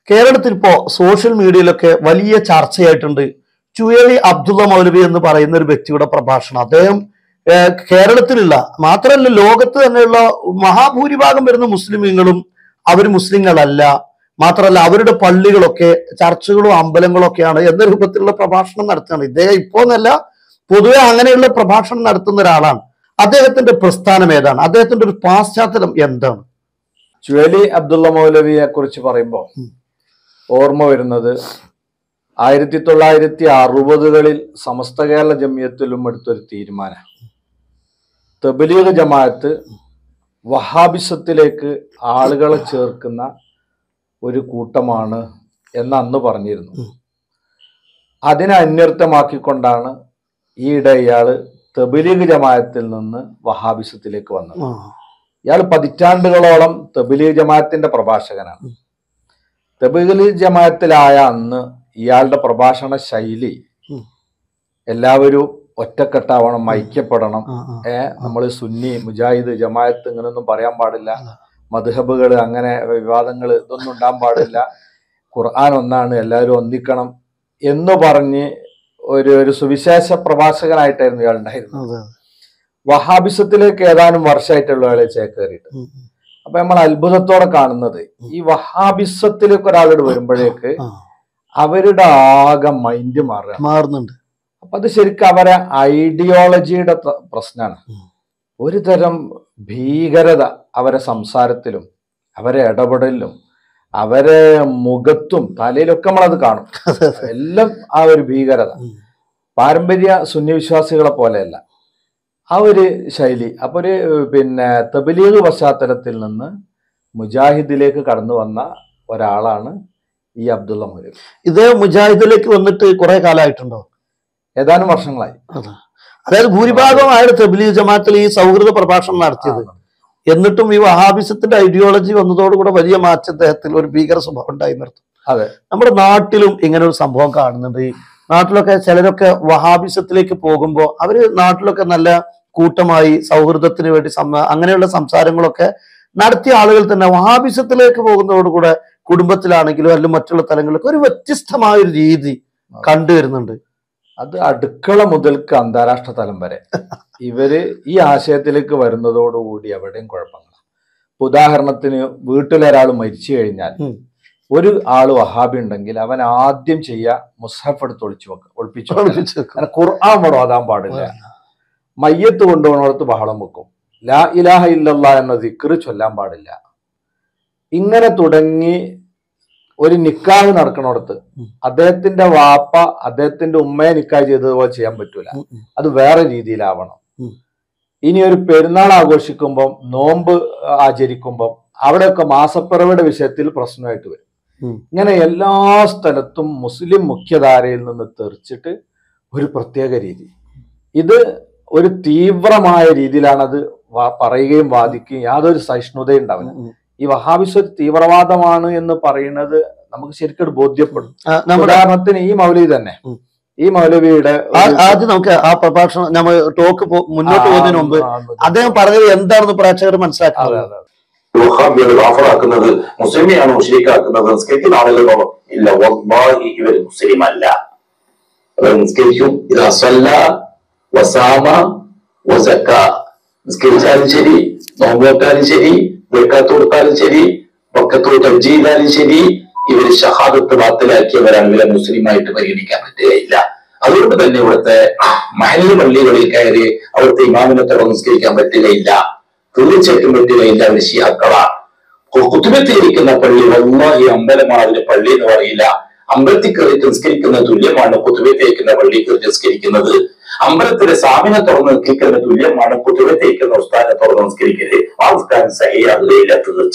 കേരളത്തിൽ ഇപ്പോ സോഷ്യൽ മീഡിയയിലൊക്കെ വലിയ ചർച്ചയായിട്ടുണ്ട് ചുയലി അബ്ദുള്ള മൗലവി എന്ന് പറയുന്ന ഒരു വ്യക്തിയുടെ പ്രഭാഷണം. അദ്ദേഹം കേരളത്തിലുള്ള മാത്രമല്ല ലോകത്ത് തന്നെയുള്ള മഹാഭൂരിഭാഗം വരുന്ന മുസ്ലിമീങ്ങളും അവർ മുസ്ലിങ്ങളല്ല, മാത്രമല്ല അവരുടെ പള്ളികളൊക്കെ ചർച്ചുകളും അമ്പലങ്ങളും ഒക്കെയാണ് എന്ന രൂപത്തിലുള്ള പ്രഭാഷണം നടത്തുകയാണ്. ഇദ്ദേഹം ഇപ്പോന്നല്ല, പൊതുവെ അങ്ങനെയുള്ള പ്രഭാഷണം നടത്തുന്ന ഒരാളാണ്. അദ്ദേഹത്തിന്റെ പ്രസ്ഥാനം ഏതാണ്? അദ്ദേഹത്തിന്റെ ഒരു പാശ്ചാത്തലം എന്താണ്? ചുയലി അബ്ദുള്ള മൗലവിയെ കുറിച്ച് പറയുമ്പോൾ ഓർമ്മ വരുന്നത് 1960കളിൽ സമസ്ത കേരള ജമിയത്തിലും എടുത്തൊരു തീരുമാനം, തബ്ലീഗ് ജമാഅത്ത് വഹാബിസത്തിലേക്ക് ആളുകളെ ചേർക്കുന്ന ഒരു കൂട്ടമാണ് എന്ന് അന്ന് പറഞ്ഞിരുന്നു. അതിനെ അന്വർത്ഥമാക്കിക്കൊണ്ടാണ് ഈയിടെ ഇയാള് തബ്ലീഗ് ജമാഅത്തിൽ നിന്ന് വഹാബിസത്തിലേക്ക് വന്നത്. ഇയാൾ പതിറ്റാണ്ടുകളോളം തബ്ലീഗ് ജമാഅത്തിന്റെ പ്രഭാഷകനാണ്. തബ്ലീഗ് ജമാഅത്തിലായ അന്ന് ഇയാളുടെ പ്രഭാഷണ ശൈലി എല്ലാവരും ഒറ്റക്കെട്ടാവണം, ഐക്യപ്പെടണം, നമ്മൾ സുന്നി മുജാഹിദ് ജമാഅത്ത് ഇങ്ങനൊന്നും പറയാൻ പാടില്ല, മദ്ഹബുകൾ അങ്ങനെ വിവാദങ്ങൾ ഇതൊന്നും ഉണ്ടാകാൻ പാടില്ല, ഖുർആൻ ഒന്നാണ്, എല്ലാവരും ഒന്നിക്കണം എന്ന് പറഞ്ഞ് ഒരു സുവിശേഷ പ്രഭാഷകനായിട്ടായിരുന്നു ഇയാൾ ഉണ്ടായിരുന്നത്. വഹാബിസത്തിലേക്ക് ഏതാനും വർഷമായിട്ടുള്ള ആളെ ചേക്കേറിയിട്ട്. അപ്പൊ നമ്മൾ അത്ഭുതത്തോടെ കാണുന്നത് ഈ വഹാബിസത്തിലേക്ക് ഒരാളോട് വരുമ്പോഴേക്ക് അവരുടെ ആകെ മൈൻഡ് മാറുന്നുണ്ട്. അപ്പൊ അത് ശരിക്കും അവരെ ഐഡിയോളജിയുടെ പ്രശ്നമാണ്. ഒരു തരം ഭീകരത അവരെ സംസാരത്തിലും അവരെ ഇടപെടലിലും അവരെ മുഖത്തും തലയിലൊക്കെ നമ്മളത് കാണും. എല്ലാം ആ ഒരു ഭീകരത പാരമ്പര്യ സുന്നി വിശ്വാസികളെ പോലെയല്ല ആ ഒരു ശൈലി. അപ്പൊ ഒരു തബ്ലീഗ് പശ്ചാത്തലത്തിൽ നിന്ന് മുജാഹിദിലേക്ക് കടന്നു വന്ന ഒരാളാണ് ഈ അബ്ദുള്ള മൗലവി. ഇദ്ദേഹം മുജാഹിദിലേക്ക് വന്നിട്ട് കുറെ കാലമായിട്ടുണ്ടോ? ഏതാനും വർഷങ്ങളായി. അതായത് ഭൂരിഭാഗം അയാൾ തബ്ലീഗ് ജമാഅത്തിൽ ഈ സൗഹൃദ പ്രഭാഷണം നടത്തിയത്. എന്നിട്ടും ഈ വഹാബിസത്തിന്റെ ഐഡിയോളജി വന്നതോടുകൂടെ വലിയ മാറ്റം അദ്ദേഹത്തിൽ ഒരു ഭീകര സ്വഭാവം ഉണ്ടായി നിർത്തും. അതെ, നമ്മുടെ നാട്ടിലും ഇങ്ങനെ ഒരു സംഭവം കാണുന്നുണ്ട്. ഈ നാട്ടിലൊക്കെ ചിലരൊക്കെ വഹാബിസത്തിലേക്ക് പോകുമ്പോൾ അവര് നാട്ടിലൊക്കെ നല്ല കൂട്ടമായി സൗഹൃദത്തിന് വേണ്ടി അങ്ങനെയുള്ള സംസാരങ്ങളൊക്കെ നടത്തിയ ആളുകൾ തന്നെ വഹാബിസത്തിലേക്ക് പോകുന്നതോടുകൂടെ കുടുംബത്തിലാണെങ്കിലും അല്ലെങ്കിൽ മറ്റുള്ള തലങ്ങളിലൊക്കെ ഒരു വ്യത്യസ്തമായ ഒരു രീതി കണ്ടുവരുന്നുണ്ട്. അത് അടുക്കള മുതൽക്ക് അന്താരാഷ്ട്ര തലം വരെ ഇവര് ഈ ആശയത്തിലേക്ക് വരുന്നതോടുകൂടി എവിടെയും കുഴപ്പങ്ങളാണ്. ഉദാഹരണത്തിന് വീട്ടിലൊരാൾ മരിച്ചു കഴിഞ്ഞാൽ ഒരു ആള് വഹാബി ഉണ്ടെങ്കിൽ അവൻ ആദ്യം ചെയ്യുക മുസ്ഹഫ് എടുത്ത് ഒളിപ്പിച്ചു ഖുർആൻ ഓതാൻ പാടില്ല, മയ്യത്ത് കൊണ്ടുപോകുന്നിടത്ത് ബഹളം വെക്കും, ലാ ഇലാഹ ഇല്ലല്ലാഹ് എന്ന ദിക്ർ ചൊല്ലാൻ പാടില്ല. ഇങ്ങനെ തുടങ്ങി ഒരു നിക്കാഹ് നടക്കണോടത്ത് അദ്ദേഹത്തിന്റെ വാപ്പ അദ്ദേഹത്തിന്റെ ഉമ്മയെ നിക്കാഹ് ചെയ്തതുപോലെ ചെയ്യാൻ പറ്റൂല, അത് വേറെ രീതിയിലാവണം. ഇനി ഒരു പെരുന്നാൾ ആഘോഷിക്കുമ്പം നോമ്പ് ആചരിക്കുമ്പം അവിടെയൊക്കെ മാസപ്പിറവിയുടെ വിഷയത്തിൽ പ്രശ്നമായിട്ട് വരും. ഇങ്ങനെ എല്ലാ സ്ഥലത്തും മുസ്ലിം മുഖ്യധാരയിൽ നിന്ന് തെറിച്ചിട്ട് ഒരു പ്രത്യേക രീതി, ഇത് ഒരു തീവ്രമായ രീതിയിലാണത് പറയുകയും വാദിക്കുകയും യാതൊരു സഹിഷ്ണുതയും ഉണ്ടാവില്ല. ഈ വഹാബിസ് ഒരു തീവ്രവാദമാണ് എന്ന് പറയുന്നത് നമുക്ക് ശരിക്കും ബോധ്യപ്പെടും. ഉദാഹരണത്തിന് ഈ മൗലവി തന്നെ, ഈ മൗലവിയുടെ ആദ്യം നമുക്ക് ആ പ്രഭാഷണം നമ്മൾ ടോക്ക് മുന്നോട്ട് പോകുന്നതിന് മുമ്പ് അദ്ദേഹം പറഞ്ഞത് എന്താണെന്ന് പ്രേക്ഷകർ മനസ്സിലാക്കുന്നത്. ാക്കുന്നത് മുസ്ലിമെയാണോ മുസ്ലിക്കാക്കുന്നത്? നിസ്കരിക്കുന്ന ആളുകളോ? ഇല്ല, വല്ലാഹി ഇവർ മുസ്ലിം അല്ല. അവർ നിസ്കരിക്കും, ഇത് അസല്ല വസാമ വസക്ക, നിസ്കരിച്ചാലും ശരി, നോമ്പോട്ടാലും ശരി, വെക്കാത്ത് കൊടുത്താലും ശരി, വക്കത്തോട് ഹജ്ജ് ചെയ്താലും ശരി, ഇവര് ഷഹാദത്ത് ബാത്തിലാക്കിയവരാണ്, ഇവരെ മുസ്ലിമായിട്ട് പരിഗണിക്കാൻ പറ്റുകയില്ല. അതുകൊണ്ട് തന്നെ ഇവിടുത്തെ മഹല്ല് പള്ളികളിൽ കയറി അവിടുത്തെ ഇമാമിനെ നിസ്കരിക്കാൻ പറ്റുകയില്ല, തീർച്ചയായിട്ടും പറ്റുകയില്ല. അവർ ശിയാക്കളാണ്. കുത്തുബത്തിലിരിക്കുന്ന പള്ളി വല്ലാഹി അമ്പലമാണ്, അതിന് പള്ളി എന്ന് പറയില്ല. അമ്പലത്തിൽ കയറി നിസ്കരിക്കുന്ന തുല്യമാണ് കുത്തുബത്തിരിക്കുന്ന പള്ളി കയറി നിസ്കരിക്കുന്നത്. അമ്പലത്തിലെ സാമിനെ തുറന്ന് നിൽക്കുന്ന തുല്യമാണ് കുത്തുബത്തിരിക്കുന്ന ഉസ്താദിനെ തുറന്ന് നിസ്കരിക്കരുത്. ആ ഉസ്താദ് സഹിയാകുകയില്ല, തീർച്ച.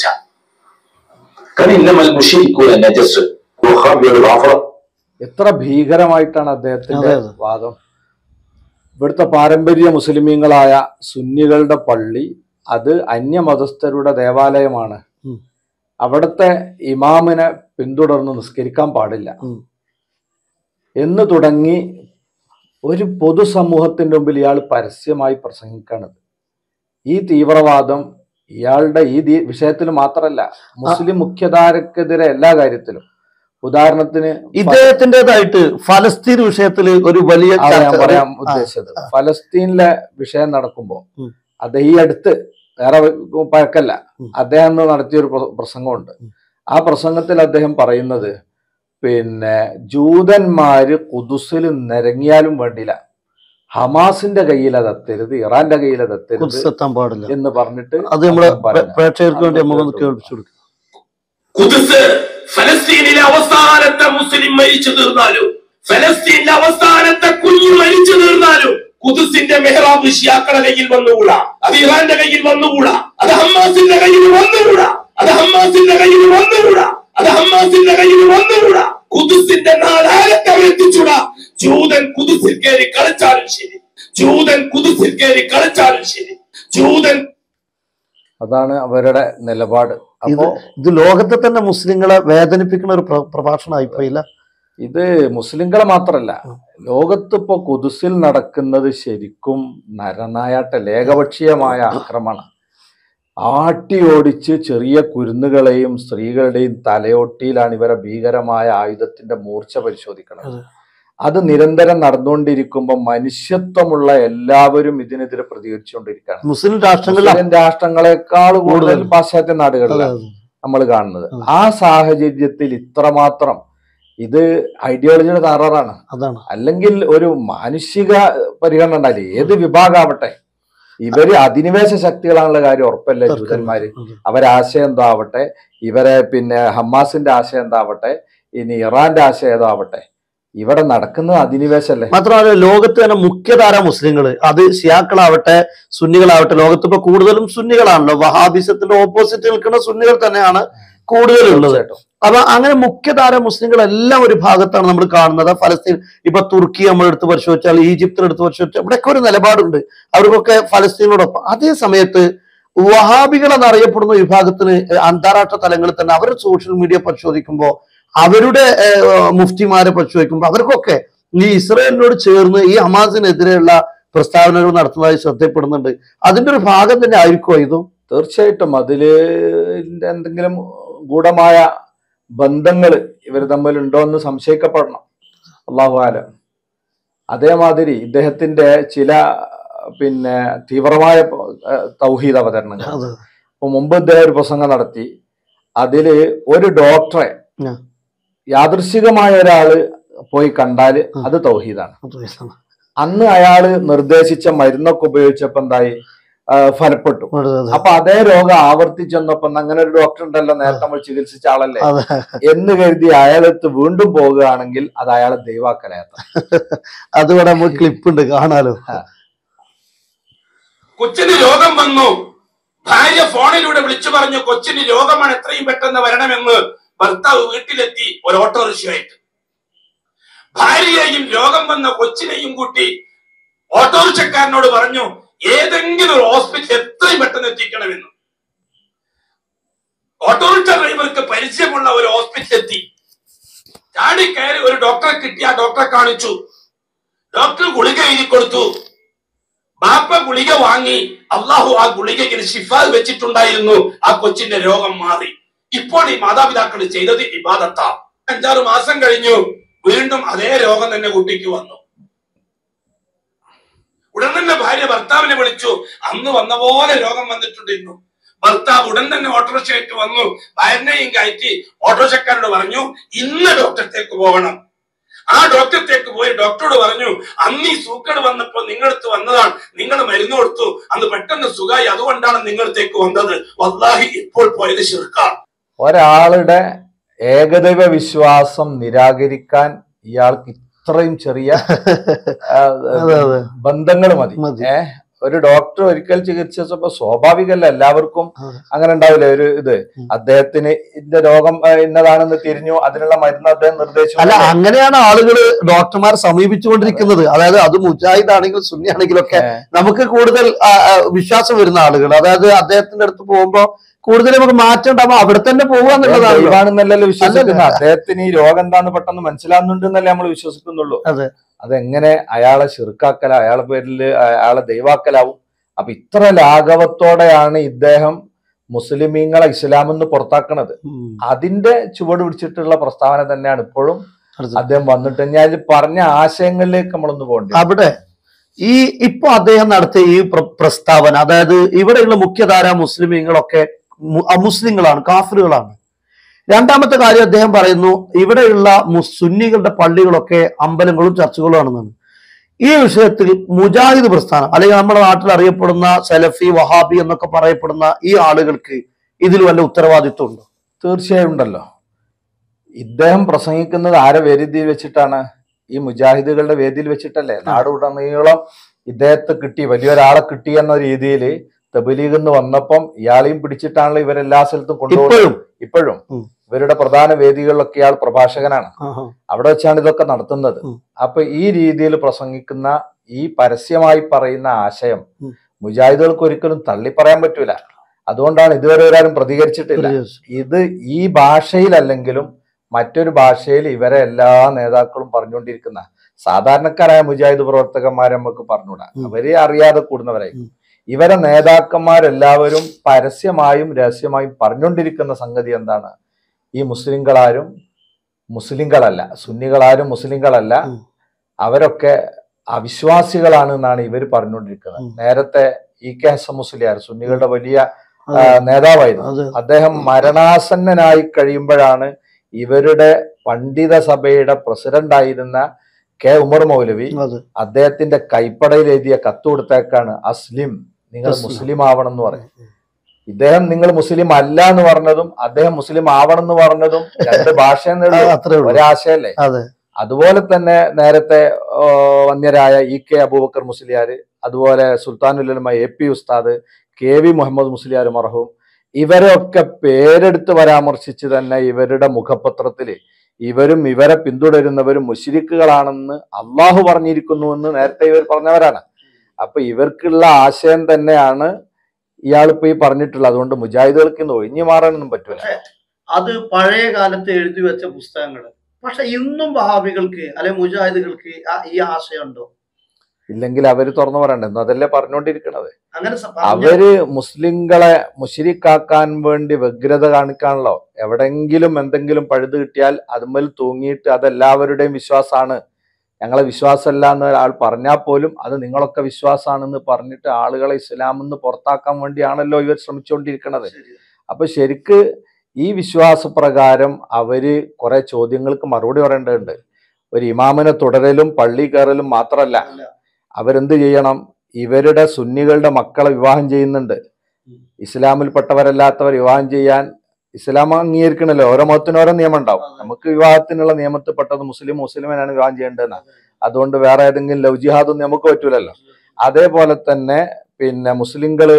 എത്ര ഭീകരമായിട്ടാണ് അദ്ദേഹത്തിന്റെ വാദം. ഇവിടുത്തെ പാരമ്പര്യ മുസ്ലിമീങ്ങളായ സുന്നികളുടെ പള്ളി അത് അന്യമതസ്ഥരുടെ ദേവാലയമാണ്, അവിടുത്തെ ഇമാമിനെ പിന്തുടർന്ന് നിസ്കരിക്കാൻ പാടില്ല എന്ന് തുടങ്ങി ഒരു പൊതുസമൂഹത്തിന്റെ മുമ്പിൽ ഇയാൾ പരസ്യമായി പ്രസംഗിക്കാണത്. ഈ തീവ്രവാദം ഇയാളുടെ ഈ വിഷയത്തിൽ മാത്രമല്ല, മുസ്ലിം മുഖ്യധാരക്കെതിരെ എല്ലാ കാര്യത്തിലും ഉദാഹരണത്തിന് ഇദ്ദേഹത്തിൻ്റെതായിട്ട് ഫലസ്തീൻ വിഷയത്തിൽ ഒരു വലിയ ഞാൻ പറയാൻ ഉദ്ദേശിച്ചത്, ഫലസ്തീനിലെ വിഷയം നടക്കുമ്പോ അദ്ദേഹം ഈ അടുത്ത് വേറെ പഴക്കല്ല, അദ്ദേഹം നടത്തിയൊരു പ്രസംഗമുണ്ട്. ആ പ്രസംഗത്തിൽ അദ്ദേഹം പറയുന്നത് പിന്നെ ജൂതന്മാര് ഖുദ്സിൽ നിരങ്ങിയാലും വേണ്ടില്ല, ഹമാസിന്റെ കയ്യിൽ അതെത്തരുത്, ഇറാന്റെ കയ്യിൽ അതെത്തരുത് എന്ന് പറഞ്ഞിട്ട് അത് നമ്മള് പ്രേക്ഷകർക്ക് വേണ്ടി നമുക്ക് കേൾപ്പിച്ചു കൊടുക്കും. ഖുദ്സ് ഫലസ്തീനിലെ അവസാനത്തെ മുസ്ലിം മരിച്ചു തീർന്നാലും, ഫലസ്തീനിലെ അവസാനത്തെ കുഞ്ഞു മരിച്ചു തീർന്നാലും ഖുദ്സിന്റെ മെഹ്റാബ് ഷിയാക്കളുടെ കയ്യിൽ വന്നുകൂടാ, അത് ഇറാന്റെ കയ്യിൽ വന്നുകൂടാ, അത് ഹമ്മാസിന്റെ കയ്യിൽ വന്നുകൂടാ, അത് ഹമ്മാസിന്റെ കയ്യിൽ വന്നുകൂടാ, അത് ഹമ്മാസിന്റെ കയ്യിൽ വന്നുകൂടാ. ഖുദ്സിന്റെ നാലാലത്തെ എത്തിച്ചൂടാ. ജൂതൻ ഖുദ്സിൽ കയറി കളിച്ചാലും ശരി, ജൂതൻ ഖുദ്സിൽ കയറി കളിച്ചാലും ശരി, ജൂതൻ. അതാണ് അവരുടെ നിലപാട്. അപ്പോ ഇത് ലോകത്തെ തന്നെ മുസ്ലിങ്ങളെ വേദനിപ്പിക്കുന്ന ഒരു പ്രഭാഷണമായിപ്പോയില്ല. ഇത് മുസ്ലിങ്ങളെ മാത്രല്ല, ലോകത്തിപ്പോ ഖുദ്സിൽ നടക്കുന്നത് ശരിക്കും നരനായാട്ടല്ല, ഏകപക്ഷീയമായ ആക്രമണം. ആട്ടി ഓടിച്ച് ചെറിയ കുരുന്നുകളെയും സ്ത്രീകളുടെയും തലയോട്ടിയിലാണ് ഇവരെ ഭീകരമായ ആയുധത്തിന്റെ മൂർച്ച പരിശോധിക്കുന്നത്. അത് നിരന്തരം നടന്നുകൊണ്ടിരിക്കുമ്പോൾ മനുഷ്യത്വമുള്ള എല്ലാവരും ഇതിനെതിരെ പ്രതികരിച്ചുകൊണ്ടിരിക്കുകയാണ്. മുസ്ലിം രാഷ്ട്രങ്ങളെക്കാൾ കൂടുതൽ പാശ്ചാത്യ നാടുകളിലാണ് നമ്മൾ കാണുന്നത്. ആ സാഹചര്യത്തിൽ ഇത്രമാത്രം ഇത് ഐഡിയോളജിയുടെ തകരാറാണ്. അതാണ്. അല്ലെങ്കിൽ ഒരു മാനുഷിക പരിഗണന ഉണ്ടായില്ലേ, ഏത് വിഭാഗമാവട്ടെ, ഇവര് അധിനിവേശ ശക്തികളാണുള്ള കാര്യം ഉറപ്പല്ലേ ജൂതന്മാര്. അവരാശയം എന്തോ ആവട്ടെ, ഇവരെ പിന്നെ ഹമ്മാസിന്റെ ആശയം എന്താവട്ടെ, ഇനി ഇറാന്റെ ആശയം ഏതോ ആവട്ടെ, ഇവിടെ നടക്കുന്നത് അധിനിവേശല്ലേ. മാത്രമല്ല ലോകത്ത് തന്നെ മുഖ്യധാര മുസ്ലിങ്ങൾ, അത് ഷിയാക്കളാവട്ടെ സുന്നികളാവട്ടെ, ലോകത്ത് ഇപ്പൊ കൂടുതലും സുന്നികളാണല്ലോ. വഹാബിസത്തിന്റെ ഓപ്പോസിറ്റ് നിൽക്കുന്ന സുന്നികൾ തന്നെയാണ് കൂടുതലുള്ളത്. അപ്പൊ അങ്ങനെ മുഖ്യധാര മുസ്ലിങ്ങളെല്ലാം ഒരു ഭാഗത്താണ് നമ്മൾ കാണുന്നത്. ഫലസ്തീൻ ഇപ്പൊ തുർക്കി നമ്മൾ എടുത്ത് പരിശോധിച്ചാൽ, ഈജിപ്തിനെടുത്ത് പരിശോധിച്ചാൽ, ഇവിടെയൊക്കെ ഒരു നിലപാടുണ്ട് അവർക്കൊക്കെ ഫലസ്തീനോടൊപ്പം. അതേ സമയത്ത് വഹാബികൾ എന്നറിയപ്പെടുന്ന വിഭാഗത്തിന് അന്താരാഷ്ട്ര തലങ്ങളിൽ തന്നെ അവർ സോഷ്യൽ മീഡിയ പരിശോധിക്കുമ്പോൾ, അവരുടെ മുഫ്തിമാരെ പരിശോധിക്കുമ്പോൾ അവർക്കൊക്കെ ഈ ഇസ്രായേലിനോട് ചേർന്ന് ഈ ഹമാസിനെതിരെയുള്ള പ്രസ്താവനകൾ നടത്തുന്നതായി ശ്രദ്ധപ്പെടുന്നുണ്ട്. അതിന്റെ ഒരു ഭാഗം തന്നെ ആയിരിക്കുമോ ഇതും? തീർച്ചയായിട്ടും അതില് എന്തെങ്കിലും ഗൂഢമായ ബന്ധങ്ങൾ ഇവർ തമ്മിലുണ്ടോ എന്ന് സംശയിക്കപ്പെടണം. അല്ലാഹു ആലം. അതേമാതിരി ഇദ്ദേഹത്തിന്റെ ചില പിന്നെ തീവ്രമായ തൗഹീദ് അവതരണങ്ങൾ. അപ്പൊ മുമ്പ് ഇദ്ദേഹം ഒരു പ്രസംഗം നടത്തി, അതില് ഒരു ഡോക്ടറെ യാദൃശികമായ ഒരാള് പോയി കണ്ടാല് അത് തൗഹീദാണ്. അന്ന് അയാള് നിർദ്ദേശിച്ച മരുന്നൊക്കെ ഉപയോഗിച്ചപ്പോ എന്തായി, ഫലപ്പെട്ടു. അപ്പൊ അതേ രോഗം ആവർത്തിച്ചെന്നപ്പോ അങ്ങനെ ഒരു ഡോക്ടർ ഉണ്ടല്ലോ, നേരത്തെ നമ്മൾ ചികിത്സിച്ച ആളല്ലേ എന്ന് കരുതി അയാളത്ത് വീണ്ടും പോകുകയാണെങ്കിൽ അത് അയാളെ ദൈവാക്കലാത്ത. അതുകൂടെ നമുക്ക് ക്ലിപ്പ് ഉണ്ട്, കാണാലോ. കൊച്ചിന് രോഗം വന്നു, ഭാര്യ ഫോണിലൂടെ വിളിച്ചു പറഞ്ഞു കൊച്ചിന് രോഗമാണ്, എത്രയും പെട്ടെന്ന് വരണമെന്ന്. ഭർത്താവ് വീട്ടിലെത്തി ഒരു ഓട്ടോറിക്ഷയായിട്ട്. ഭാര്യയെയും രോഗം വന്ന കൊച്ചിനെയും കൂട്ടി ഓട്ടോറിക്ഷക്കാരനോട് പറഞ്ഞു ഏതെങ്കിലും ഒരു ഹോസ്പിറ്റൽ എത്രയും പെട്ടെന്ന് എത്തിക്കണമെന്ന്. ഓട്ടോറിക്ഷ ഡ്രൈവർക്ക് പരിചയമുള്ള ഒരു ഹോസ്പിറ്റൽ എത്തി. ചാടിക്കയറി ഒരു ഡോക്ടറെ കിട്ടി. ആ ഡോക്ടറെ കാണിച്ചു. ഡോക്ടർ ഗുളിക എഴുതി കൊടുത്തു. ബാപ്പ ഗുളിക വാങ്ങി. അള്ളാഹു ആ ഗുളികയിൽ ശിഫ വെച്ചിട്ടുണ്ടായിരുന്നു. ആ കൊച്ചിന്റെ രോഗം മാറി. ഇപ്പോൾ ഈ മാതാപിതാക്കൾ ചെയ്തത് ഇബാദത്താ. 5-6 മാസം കഴിഞ്ഞു, വീണ്ടും അതേ രോഗം തന്നെ കുട്ടിക്ക് വന്നു. ഉടൻ തന്നെ ഭാര്യ ഭർത്താവിനെ വിളിച്ചു. അന്ന് വന്ന പോലെ രോഗം വന്നിട്ടുണ്ടായിരുന്നു. ഭർത്താവ് ഉടൻ തന്നെ ഓട്ടോറിക്ഷയായിട്ട് വന്നു. ഭാര്യനെയും കയറ്റി ഓട്ടോറിക്ഷക്കാരോട് പറഞ്ഞു ഇന്ന് ഡോക്ടറത്തേക്ക് പോകണം. ആ ഡോക്ടറത്തേക്ക് പോയി ഡോക്ടറോട് പറഞ്ഞു അന്ന് ഈ സൂക്കേട് വന്നപ്പോൾ നിങ്ങളടുത്ത് വന്നതാണ്, നിങ്ങൾ മരുന്ന് കൊടുത്തു, അന്ന് പെട്ടെന്ന് സുഖമായി, അതുകൊണ്ടാണ് നിങ്ങളടുത്തേക്ക് വന്നത്. വല്ലാഹി ഇപ്പോൾ പോയത് ശിർക്കാണ്. ഒരാളുടെ ഏകദൈവ വിശ്വാസം നിരാകരിക്കാൻ ഇയാൾക്ക് ഇത്രയും ചെറിയ ബന്ധങ്ങൾ മതി. ഒരു ഡോക്ടർ ഒരിക്കൽ ചികിത്സിച്ചപ്പോ സ്വാഭാവികമല്ല, എല്ലാവർക്കും അങ്ങനെ ഉണ്ടാവില്ല. ഒരു ഇത് അദ്ദേഹത്തിന് ഇതിന്റെ രോഗം ഇന്നതാണെന്ന് തിരിഞ്ഞു, അതിനുള്ള മരുന്ന് അദ്ദേഹം നിർദ്ദേശിച്ചു. അല്ല, അങ്ങനെയാണ് ആളുകൾ ഡോക്ടർമാരെ സമീപിച്ചുകൊണ്ടിരിക്കുന്നത്. അതായത് അത് മുജാഹിദ് ആണെങ്കിലും സുന്നി ആണെങ്കിലും ഒക്കെ നമുക്ക് കൂടുതൽ വിശ്വാസം വരുന്ന ആളുകൾ, അതായത് അദ്ദേഹത്തിന്റെ അടുത്ത് പോകുമ്പോ കൂടുതൽ നമുക്ക് മാറ്റം ഉണ്ടാകുമ്പോൾ അവിടെ തന്നെ പോകുക എന്നുള്ളതാണെന്നല്ലല്ലോ വിശ്വസിക്കുന്നത്. അദ്ദേഹത്തിന് ഈ രോഗം എന്താന്ന് പെട്ടെന്ന് മനസ്സിലാകുന്നുണ്ട് എന്നല്ലേ നമ്മൾ വിശ്വസിക്കുന്നുള്ളൂ. അതെങ്ങനെ അയാളെ ശിർക്കാക്കല, അയാളെ പേരിൽ അയാളെ ദൈവാക്കലാവും? അപ്പൊ ഇത്ര ലാഘവത്തോടെയാണ് ഇദ്ദേഹം മുസ്ലിമീങ്ങളെ ഇസ്ലാമെന്ന് പുറത്താക്കണത്. അതിന്റെ ചുവട് പിടിച്ചിട്ടുള്ള പ്രസ്താവന തന്നെയാണ് ഇപ്പോഴും അദ്ദേഹം വന്നിട്ട് ഞാൻ പറഞ്ഞ ആശയങ്ങളിലേക്ക് നമ്മളൊന്ന് പോകേണ്ടി. അവിടെ ഇപ്പൊ അദ്ദേഹം നടത്തിയ ഈ പ്രസ്താവന, അതായത് ഇവിടെയുള്ള മുഖ്യധാര മുസ്ലിമീങ്ങളൊക്കെ അമുസ്ലിങ്ങളാണ്, കാഫിറുകളാണ്. രണ്ടാമത്തെ കാര്യം അദ്ദേഹം പറയുന്നു ഇവിടെയുള്ള സുന്നികളുടെ പള്ളികളൊക്കെ അമ്പലങ്ങളും ചർച്ചുകളും ആണെന്നാണ്. ഈ വിഷയത്തിൽ മുജാഹിദ് പ്രസ്ഥാനം അല്ലെങ്കിൽ നമ്മുടെ നാട്ടിൽ അറിയപ്പെടുന്ന സലഫി വഹാബി എന്നൊക്കെ പറയപ്പെടുന്ന ഈ ആളുകൾക്ക് ഇതിൽ വല്ല ഉത്തരവാദിത്വം ഉണ്ടോ? തീർച്ചയായും ഉണ്ടല്ലോ. ഇദ്ദേഹം പ്രസംഗിക്കുന്നത് ആരെ വേദിയിൽ വെച്ചിട്ടാണ്? ഈ മുജാഹിദുകളുടെ വേദിയിൽ വെച്ചിട്ടല്ലേ? നാടുടനീളം ഇദ്ദേഹത്തെ കിട്ടി, വലിയൊരാളെ കിട്ടി എന്ന രീതിയിൽ തബ്ലീഗ് എന്ന് വന്നപ്പം ഇയാളെയും പിടിച്ചിട്ടാണല്ലോ ഇവരെല്ലാ സ്ഥലത്തും കൊണ്ടുപോകുന്നത്. ഇപ്പോഴും ഇവരുടെ പ്രധാന വേദികളിലൊക്കെ ഇയാൾ പ്രഭാഷകനാണ്. അവിടെ വെച്ചാണ് ഇതൊക്കെ നടത്തുന്നത്. അപ്പൊ ഈ രീതിയിൽ പ്രസംഗിക്കുന്ന, ഈ പരസ്യമായി പറയുന്ന ആശയം മുജാഹിദുകൾക്ക് ഒരിക്കലും തള്ളി പറയാൻ പറ്റൂല. അതുകൊണ്ടാണ് ഇതുവരെ ഒരാരും പ്രതികരിച്ചിട്ടില്ല. ഇത് ഈ ഭാഷയിലല്ലെങ്കിലും മറ്റൊരു ഭാഷയിൽ ഇവരെ എല്ലാ നേതാക്കളും പറഞ്ഞുകൊണ്ടിരിക്കുന്ന സാധാരണക്കാരായ മുജാഹിദ് പ്രവർത്തകന്മാരെ നമുക്ക് പറഞ്ഞുകൂടാ, അവരെ അറിയാതെ കൂടുന്നവരായിരിക്കും. ഇവരെ നേതാക്കന്മാരെല്ലാവരും പരസ്യമായും രഹസ്യമായും പറഞ്ഞുകൊണ്ടിരിക്കുന്ന സംഗതി എന്താണ്? ഈ മുസ്ലിങ്ങളാരും മുസ്ലിങ്ങളല്ല, സുന്നികളാരും മുസ്ലിങ്ങളല്ല, അവരൊക്കെ അവിശ്വാസികളാണ് എന്നാണ് ഇവർ പറഞ്ഞുകൊണ്ടിരിക്കുന്നത്. നേരത്തെ EK ഹസൻ മുസ്ലിയാർ സുന്നികളുടെ വലിയ നേതാവായിരുന്നു. അദ്ദേഹം മരണാസന്നനായി കഴിയുമ്പോഴാണ് ഇവരുടെ പണ്ഡിത സഭയുടെ പ്രസിഡന്റ് ആയിരുന്ന K ഉമർ മൗലവി അദ്ദേഹത്തിന്റെ കൈപ്പടയിൽ എഴുതിയ കത്ത് കൊടുത്തേക്കാണ്, അസ്ലിം, നിങ്ങൾ മുസ്ലിം ആവണം എന്ന് പറയും. ഇദ്ദേഹം നിങ്ങൾ മുസ്ലിം അല്ല എന്ന് പറഞ്ഞതും അദ്ദേഹം മുസ്ലിം ആവണം എന്ന് പറഞ്ഞതും രണ്ട് ഭാഷ ഒരാശയല്ലേ? അതുപോലെ തന്നെ നേരത്തെ വന്യരായ EK അബൂബക്കർ മുസ്ലിയാര്, അതുപോലെ സുൽത്താനുൽ ഉലമ AP ഉസ്താദ്, KV മുഹമ്മദ് മുസ്ലിയാർ മർഹൂം, ഇവരൊക്കെ പേരെടുത്ത് പരാമർശിച്ച് തന്നെ ഇവരുടെ മുഖപത്രത്തില് ഇവരും ഇവരെ പിന്തുടരുന്നവരും മുശ്രിക്കുകളാണെന്ന് അള്ളാഹു പറഞ്ഞിരിക്കുന്നുവെന്ന് നേരത്തെ ഇവർ പറഞ്ഞവരാണ്. അപ്പൊ ഇവർക്കുള്ള ആശയം തന്നെയാണ് ഇയാളിപ്പോ ഈ പറഞ്ഞിട്ടുള്ളത്. അതുകൊണ്ട് മുജാഹിദുകൾക്ക് ഇന്ന് ഒഴിഞ്ഞു മാറാനൊന്നും പറ്റൂല. അത് പഴയ കാലത്ത് എഴുതി വെച്ച പുസ്തകങ്ങള്. പക്ഷെ ഇന്നും വഹാബികൾക്ക് അല്ലെ മുജാഹിദുകൾക്ക് ഈ ആശയം ഉണ്ടോ? ഇല്ലെങ്കിൽ അവര് തുറന്നു പറയണ്ടേ? അതല്ലേ പറഞ്ഞുകൊണ്ടിരിക്കണത്. അവര് മുസ്ലിങ്ങളെ മുശ്രിക്കാക്കാൻ വേണ്ടി വ്യഗ്രത കാണിക്കാണല്ലോ. എവിടെങ്കിലും എന്തെങ്കിലും പഴുത് കിട്ടിയാൽ അതുമ്മൽ തൂങ്ങിയിട്ട് അതെല്ലാവരുടെയും വിശ്വാസമാണ്, ഞങ്ങളെ വിശ്വാസമല്ല എന്ന് ആൾ പറഞ്ഞാൽ പോലും അത് നിങ്ങളൊക്കെ വിശ്വാസമാണെന്ന് പറഞ്ഞിട്ട് ആളുകളെ ഇസ്ലാമെന്ന് പുറത്താക്കാൻ വേണ്ടിയാണല്ലോ ഇവർ ശ്രമിച്ചുകൊണ്ടിരിക്കുന്നത്. അപ്പൊ ശരിക്ക് ഈ വിശ്വാസപ്രകാരം അവര് കുറെ ചോദ്യങ്ങൾക്ക് മറുപടി പറയേണ്ടതുണ്ട്. ഒരു ഇമാമിനെ തുടരലും പള്ളി കയറലും മാത്രമല്ല, അവരെന്ത് ചെയ്യണം? ഇവരുടെ സുന്നികളുടെ മക്കളെ വിവാഹം ചെയ്യുന്നുണ്ട്. ഇസ്ലാമിൽപ്പെട്ടവരല്ലാത്തവർ വിവാഹം ചെയ്യാൻ ഇസ്ലാം അംഗീകരിക്കണല്ലോ. ഓരോ മതത്തിനും ഓരോ നിയമം ഉണ്ടാവും. നമുക്ക് വിവാഹത്തിനുള്ള നിയമത്തിൽപ്പെട്ടത് മുസ്ലിമിനാണ് വിവാഹം ചെയ്യേണ്ടതെന്ന്. അതുകൊണ്ട് വേറെ ഏതെങ്കിലും ലവ് ജിഹാദൊന്നും നമുക്ക് പറ്റൂലല്ലോ. അതേപോലെ തന്നെ മുസ്ലിങ്ങള്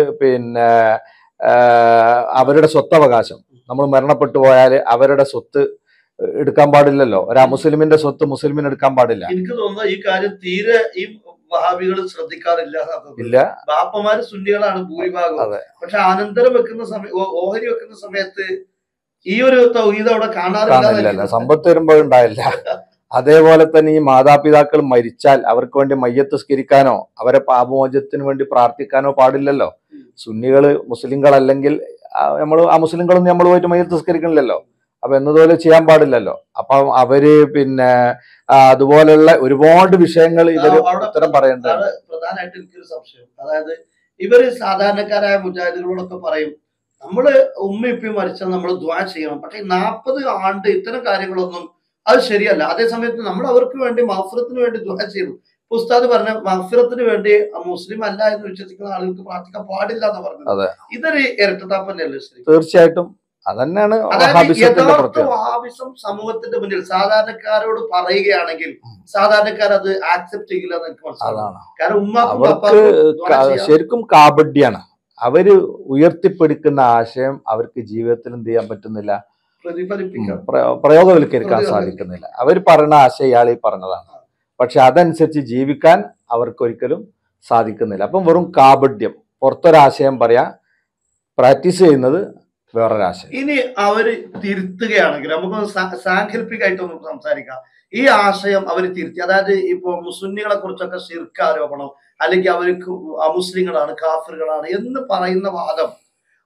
അവരുടെ സ്വത്തവകാശം, നമ്മൾ മരണപ്പെട്ടു പോയാൽ അവരുടെ സ്വത്ത് എടുക്കാൻ പാടില്ലല്ലോ. ഒരു മുസ്ലിമിന്റെ സ്വത്ത് മുസ്ലിമിന് എടുക്കാൻ പാടില്ല. എനിക്ക് തോന്നുന്നു ഈ കാര്യം തീരെ ഈ വഹാബികൾ ശ്രദ്ധിക്കാറില്ല. ബാപ്പമാര് സുന്നികളാണ് ഭൂരിഭാഗം. പക്ഷെ അനന്തരം വെക്കുന്ന ഓഹരി വെക്കുന്ന സമയത്ത് ഈ ഒരു തൗഹീദ് അവിടെ കാണാറില്ല. സമ്പത്ത് വരുമ്പോഴുണ്ടായില്ല. അതേപോലെ തന്നെ ഈ മാതാപിതാക്കൾ മരിച്ചാൽ അവർക്ക് വേണ്ടി മയ്യത്ത് സ്കരിക്കാനോ അവരെ പാപമോചനത്തിന് വേണ്ടി പ്രാർത്ഥിക്കാനോ പാടില്ലല്ലോ. സുന്നികള് മുസ്ലിങ്ങളല്ലെങ്കിൽ നമ്മൾ മുസ്ലിങ്ങളൊന്നും നമ്മൾ പോയിട്ട് മയ്യത്ത് സ്കരിക്കണില്ലല്ലോ. അപ്പൊ എന്നതുപോലെ ചെയ്യാൻ പാടില്ലല്ലോ. അപ്പൊ അവര് അതുപോലെയുള്ള ഒരുപാട് വിഷയങ്ങൾ ഇവര് ഉത്തരം പറയേണ്ടതാണ്. പ്രധാനമായിട്ട് എനിക്കൊരു സംശയം, അതായത് ഇവര് സാധാരണക്കാരായ മുജാഹിദുകളോടൊക്കെ പറയും നമ്മള് ഉമ്മ മരിച്ചാൽ നമ്മൾ ദുആ ചെയ്യണം, പക്ഷെ 40 ആണ്ട് ഇത്തരം കാര്യങ്ങളൊന്നും അത് ശരിയല്ല. അതേ സമയത്ത് നമ്മൾ അവർക്ക് വേണ്ടി മഗ്ഫിറത്തിന് വേണ്ടി ദുആ ചെയ്തു. ഉസ്താദ് പറഞ്ഞ മഗ്ഫിറത്തിന് വേണ്ടി മുസ്ലിം അല്ല എന്ന് വിശ്വസിക്കുന്ന ആളുകൾക്ക് പ്രാർത്ഥിക്കാൻ പാടില്ല എന്ന് പറഞ്ഞത് ഇതൊരു ഇരട്ടത്താപ്പന്നല്ലേ? തീർച്ചയായിട്ടും അതന്നെയാണ് വഹാബിസം സമൂഹത്തിന്റെ മുന്നിൽ സാധാരണക്കാരോട് പറയുകയാണെങ്കിൽ സാധാരണക്കാർ അത് ആക്സെപ്റ്റ് ചെയ്യില്ല എന്ന് എനിക്ക് മനസ്സിലാവും. കാരണം അവർക്ക് ശരിക്കും കാബഡ്യാണ്. അവര് ഉയർത്തിപ്പിടിക്കുന്ന ആശയം അവർക്ക് ജീവിതത്തിൽ എന്ത് ചെയ്യാൻ പറ്റുന്നില്ല, പ്രയോഗവൽക്കരിക്കാൻ സാധിക്കുന്നില്ല. അവർ പറയുന്ന ആശയം ഇയാൾ ഈ പറഞ്ഞതാണ്, പക്ഷെ അതനുസരിച്ച് ജീവിക്കാൻ അവർക്ക് ഒരിക്കലും സാധിക്കുന്നില്ല. അപ്പം വെറും കാപഡ്യം, പുറത്തൊരാശയം പറയാ, പ്രാക്ടീസ് ചെയ്യുന്നത് വേറൊരാശയം. ഇനി അവര് തിരുത്തുകയാണെങ്കിൽ നമുക്ക് സാങ്കല്പികമായിട്ടൊന്ന് സംസാരിക്കാം. ഈ ആശയം അവർ തിരുത്തി, അതായത് ഇപ്പൊ മുസ്ലിങ്ങളെ കുറിച്ചൊക്കെ ശിർക്ക് ആരോപണം അല്ലെങ്കിൽ അവർക്ക് അമുസ്ലിങ്ങളാണ് കാഫിറുകളാണ് എന്ന് പറയുന്ന വാദം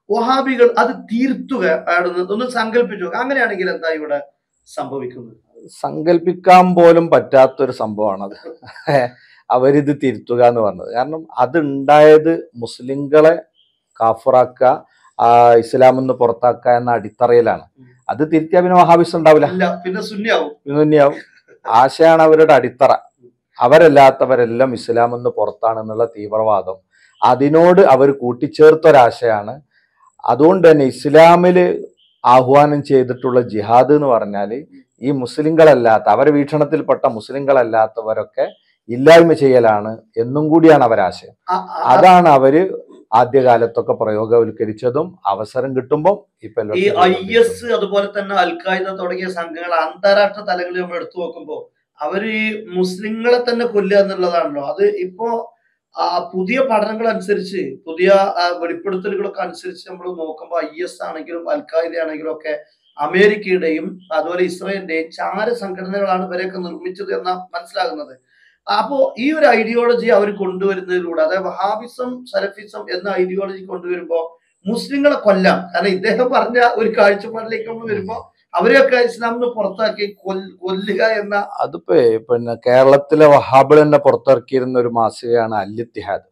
വഹാബികൾ അത് തീർത്തുക ഒന്ന് സങ്കല്പിച്ചു. അങ്ങനെയാണെങ്കിൽ എന്താ ഇവിടെ സംഭവിക്കുന്നത്? സങ്കല്പിക്കാൻ പോലും പറ്റാത്തൊരു സംഭവമാണത്. അവരിത് തിരുത്തുക എന്ന് പറഞ്ഞത്. കാരണം അതുണ്ടായത് മുസ്ലിങ്ങളെ കാഫറാക്കുക, ഇസ്ലാമിൽ നിന്ന് പുറത്താക്കുക എന്ന അടിത്തറയിലാണ്. അത് തിരുത്തിയാൽ പിന്നെ വഹാബിസം ഉണ്ടാവില്ല, പിന്നെ സുന്നിയാവും. ആശയാണ് അവരുടെ അടിത്തറ. അവരല്ലാത്തവരെല്ലാം ഇസ്ലാമിൽ നിന്ന് പുറത്താണെന്നുള്ള തീവ്രവാദം അതിനോട് അവർ കൂട്ടിച്ചേർത്തൊരാശയാണ്. അതുകൊണ്ട് തന്നെ ഇസ്ലാമില് ആഹ്വാനം ചെയ്തിട്ടുള്ള ജിഹാദ് എന്ന് പറഞ്ഞാൽ ഈ മുസ്ലിങ്ങളല്ലാത്ത, അവരെ വീക്ഷണത്തിൽപ്പെട്ട മുസ്ലിങ്ങളല്ലാത്തവരൊക്കെ ഇല്ലായ്മ ചെയ്യലാണ് എന്നും കൂടിയാണ് അവരാശയം. അതാണ് അവര് ആദ്യകാലത്തൊക്കെ പ്രയോഗവൽക്കരിച്ചതും അവസരം കിട്ടുമ്പോൾ ഇപ്പൊ ഈ IS അതുപോലെ തന്നെ അൽ-ഖായിദ തുടങ്ങിയ സംഘങ്ങൾ അന്താരാഷ്ട്ര തലങ്ങളിൽ നമ്മൾ എടുത്തു നോക്കുമ്പോൾ അവര് ഈ മുസ്ലിങ്ങളെ തന്നെ കൊല്ലുക എന്നുള്ളതാണല്ലോ. അത് ഇപ്പോ പുതിയ പഠനങ്ങൾ അനുസരിച്ച്, പുതിയ വെളിപ്പെടുത്തലുകളൊക്കെ അനുസരിച്ച് നമ്മൾ നോക്കുമ്പോൾ IS ആണെങ്കിലും അൽ-ഖായിദ ആണെങ്കിലും ഒക്കെ അമേരിക്കയുടെയും അതുപോലെ ഇസ്രായേലിന്റെയും ചാര സംഘടനകളാണ് ഇവരെയൊക്കെ നിർമ്മിച്ചത് എന്ന മനസ്സിലാകുന്നത്. അപ്പോ ഈ ഒരു ഐഡിയോളജി അവർ കൊണ്ടുവരുന്നതിലൂടെ, അതായത് വഹാബിസം സലഫിസം എന്ന ഐഡിയോളജി കൊണ്ടുവരുമ്പോ മുസ്ലിങ്ങളെ കൊല്ലാം, കാരണം ഇദ്ദേഹം പറഞ്ഞ ഒരു കാഴ്ചപ്പാടിലേക്ക് നമ്മൾ വരുമ്പോ അവരെയൊക്കെ ഇസ്ലാമിന് പുറത്താക്കി കൊല്ലുക എന്ന. അതിപ്പോ പിന്നെ കേരളത്തിലെ വഹാബിൾ തന്നെ പുറത്തിറക്കിയിരുന്ന ഒരു മാസികയാണ് അൽ-ഇത്തിഹാദ്.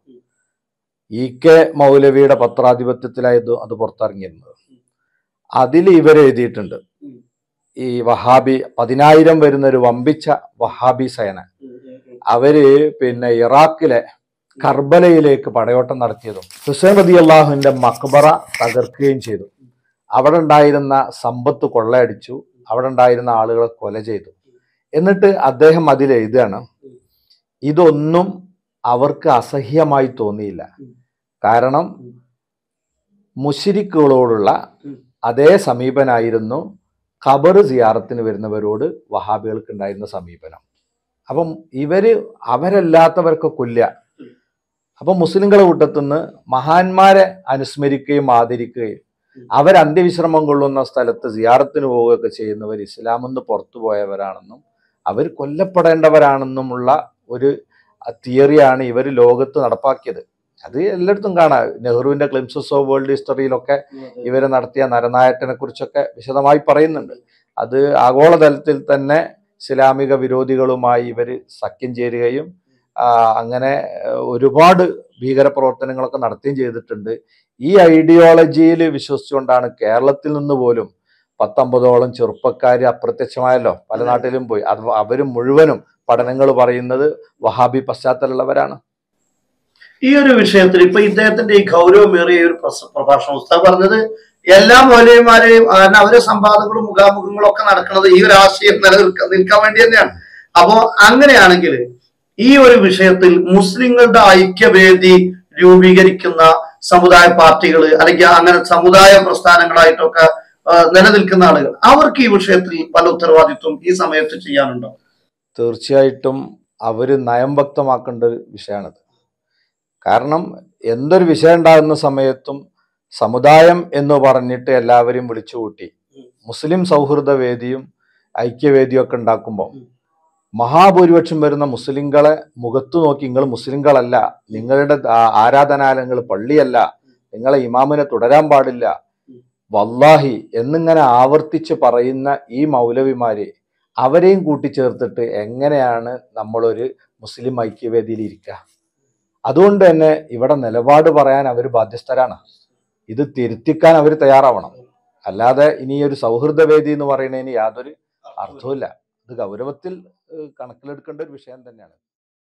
EK മൗലവിയുടെ പത്രാധിപത്യത്തിലായിരുന്നു അത് പുറത്തിറങ്ങിയിരുന്നത്. അതിൽ ഇവരെഴുതിയിട്ടുണ്ട്, ഈ വഹാബി 10,000 വരുന്ന ഒരു വമ്പിച്ച വഹാബി സേന അവര് പിന്നെ ഇറാഖിലെ കർബലയിലേക്ക് പടയോട്ടം നടത്തിയതും ഹുസൈൻ റളിയല്ലാഹുവിന്റെ മക്ബറ തകർക്കുകയും ചെയ്തു. അവിടെ ഉണ്ടായിരുന്ന സമ്പത്ത് കൊള്ളയടിച്ചു, അവിടെ ഉണ്ടായിരുന്ന ആളുകളെ കൊല ചെയ്തു. എന്നിട്ട് അദ്ദേഹം അതിൽ എഴുതുകയാണ്, ഇതൊന്നും അവർക്ക് അസഹ്യമായി തോന്നിയില്ല. കാരണം മുശ്രിക്കുകളോടുള്ള അതേ സമീപനായിരുന്നു ഖബർ സിയാറത്തിന് വരുന്നവരോട് വഹാബികൾക്ക് ഉണ്ടായിരുന്ന സമീപനം. അപ്പം അവരല്ലാത്തവർക്ക് കൊല്ലുക. അപ്പം മുസ്ലിങ്ങളെ കൂട്ടത്തുനിന്ന് മഹാന്മാരെ അനുസ്മരിക്കുകയും ആദരിക്കുകയും അവർ അന്ത്യവിശ്രമം കൊള്ളുന്ന സ്ഥലത്ത് സിയാറത്തിന് പോവുകയൊക്കെ ചെയ്യുന്നവർ ഇസ്ലാമിൽ നിന്ന് പുറത്തു പോയവരാണെന്നും അവർ കൊല്ലപ്പെടേണ്ടവരാണെന്നുമുള്ള ഒരു തിയറിയാണ് ഇവർ ലോകത്ത് നടപ്പാക്കിയത്. അത് എല്ലായിടത്തും കാണാം. നെഹ്റുവിന്റെ ക്ലിംസസ് ഓഫ് വേൾഡ് ഹിസ്റ്ററിയിലൊക്കെ ഇവർ നടത്തിയ നരനായട്ടനെ കുറിച്ചൊക്കെ വിശദമായി പറയുന്നുണ്ട്. അത് ആഗോളതലത്തിൽ തന്നെ ഇസ്ലാമിക വിരോധികളുമായി ഇവർ സഖ്യം ചേരുകയും അങ്ങനെ ഒരുപാട് ഭീകരപ്രവർത്തനങ്ങളൊക്കെ നടത്തുകയും ചെയ്തിട്ടുണ്ട്. ഈ ഐഡിയോളജിയിൽ വിശ്വസിച്ചുകൊണ്ടാണ് കേരളത്തിൽ നിന്ന് പോലും 19ഓളം ചെറുപ്പക്കാർ അപ്രത്യക്ഷമായല്ലോ, പല നാട്ടിലും പോയി. അവർ മുഴുവനും പഠനങ്ങൾ പറയുന്നത് വഹാബി പശ്ചാത്തലമുള്ളവരാണ്. ഈ ഒരു വിഷയത്തിൽ ഇപ്പൊ ഇദ്ദേഹത്തിന്റെ ഈ ഗൗരവമേറിയ ഒരു പ്രഭാഷണം ഉസ്താദ് പറഞ്ഞത് എല്ലാ മൗലവിമാരെയും അവരെ സംവാദങ്ങളും മുഖാമുഖങ്ങളും ഒക്കെ നടക്കുന്നത് ഈ ഒരു ആശയം നിൽക്കാൻ വേണ്ടി തന്നെയാണ്. അപ്പോ അങ്ങനെയാണെങ്കിൽ ഈ ഒരു വിഷയത്തിൽ മുസ്ലിങ്ങളുടെ ഐക്യവേദി രൂപീകരിക്കുന്ന സമുദായ പാർട്ടികൾ അല്ലെങ്കിൽ അങ്ങനെ സമുദായ പ്രസ്ഥാനങ്ങളായിട്ടൊക്കെ നിലനിൽക്കുന്ന ആളുകൾ, അവർക്ക് ഈ വിഷയത്തിൽ പല ഉത്തരവാദിത്വം ഈ സമയത്ത് ചെയ്യാനുണ്ടോ? തീർച്ചയായിട്ടും അവര് നയം വ്യക്തമാക്കേണ്ട ഒരു വിഷയമാണത്. കാരണം എന്തൊരു വിഷയം ഉണ്ടാകുന്ന സമയത്തും സമുദായം എന്ന് പറഞ്ഞിട്ട് എല്ലാവരെയും വിളിച്ചുകൂട്ടി മുസ്ലിം സൗഹൃദ വേദിയും ഐക്യവേദിയും ഒക്കെ ഉണ്ടാക്കുമ്പോൾ മഹാഭൂരിപക്ഷം വരുന്ന മുസ്ലിങ്ങളെ മുഖത്തു നോക്കി, നിങ്ങൾ മുസ്ലിങ്ങളല്ല, നിങ്ങളുടെ ആരാധനാലയങ്ങൾ പള്ളിയല്ല, നിങ്ങളെ ഇമാമിനെ തുടരാൻ പാടില്ല, വല്ലാഹി എന്നിങ്ങനെ ആവർത്തിച്ച് പറയുന്ന ഈ മൗലവിമാരെ അവരെയും കൂട്ടിച്ചേർത്തിട്ട് എങ്ങനെയാണ് നമ്മളൊരു മുസ്ലിം ഐക്യവേദിയിൽ ഇരിക്കുക? അതുകൊണ്ട് തന്നെ ഇവിടെ നിലപാട് പറയാൻ അവർ ബാധ്യസ്ഥരാണ്. ഇത് തിരുത്തിക്കാൻ അവർ തയ്യാറാവണം. അല്ലാതെ ഇനി ഒരു സൗഹൃദ വേദി എന്ന് പറയുന്നതിന് യാതൊരു അർത്ഥവുമില്ല. ഇത് ഗൗരവത്തിൽ കണക്കിലെടുക്കേണ്ട ഒരു വിഷയം തന്നെയാണ്.